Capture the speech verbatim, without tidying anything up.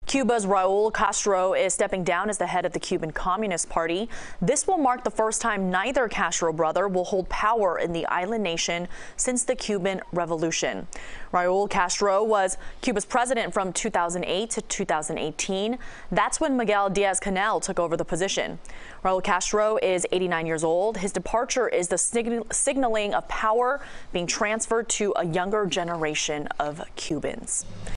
Cuba's Raul Castro is stepping down as the head of the Cuban Communist Party. This will mark the first time neither Castro brother will hold power in the island nation since the Cuban Revolution. Raul Castro was Cuba's president from two thousand eight to two thousand eighteen. That's when Miguel Diaz-Canel took over the position. Raul Castro is eighty-nine years old. His departure is the signal signaling of power being transferred to a younger generation of Cubans.